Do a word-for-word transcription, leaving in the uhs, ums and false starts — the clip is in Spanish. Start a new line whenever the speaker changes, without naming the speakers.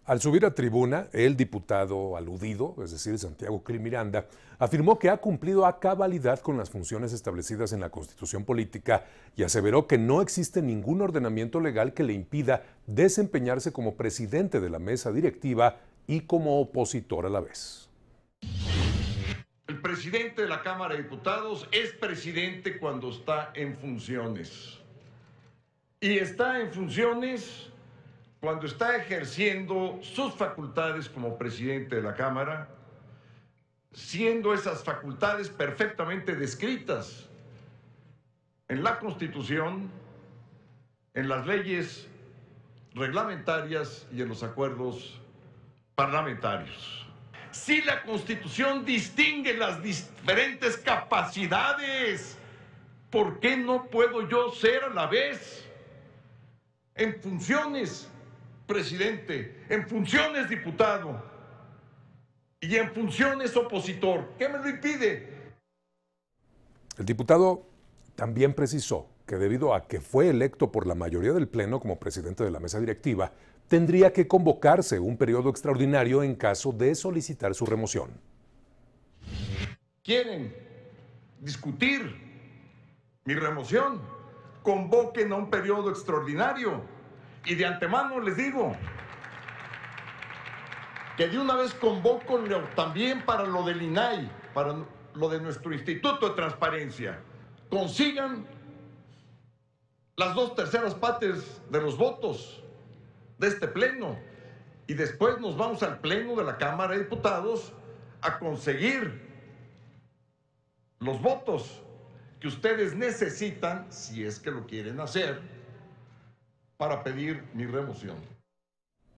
Al subir a tribuna, el diputado aludido, es decir, Santiago Krill Miranda, afirmó que ha cumplido a cabalidad con las funciones establecidas en la Constitución política y aseveró que no existe ningún ordenamiento legal que le impida desempeñarse como presidente de la mesa directiva y como opositor a la vez.
El presidente de la Cámara de Diputados es presidente cuando está en funciones. Y está en funciones cuando está ejerciendo sus facultades como presidente de la Cámara, siendo esas facultades perfectamente descritas en la Constitución, en las leyes reglamentarias y en los acuerdos parlamentarios. Si la Constitución distingue las diferentes capacidades, ¿por qué no puedo yo ser a la vez en funciones presidente, en funciones diputado y en funciones opositor? ¿Qué me lo impide?
El diputado también precisó que debido a que fue electo por la mayoría del Pleno como presidente de la mesa directiva, tendría que convocarse un periodo extraordinario en caso de solicitar su remoción.
¿Quieren discutir mi remoción? Convoquen a un periodo extraordinario. Y de antemano les digo que de una vez convoco también para lo del I N A I, para lo de nuestro Instituto de Transparencia. Consigan las dos terceras partes de los votos de este pleno y después nos vamos al pleno de la Cámara de Diputados a conseguir los votos que ustedes necesitan, si es que lo quieren hacer, para pedir mi remoción.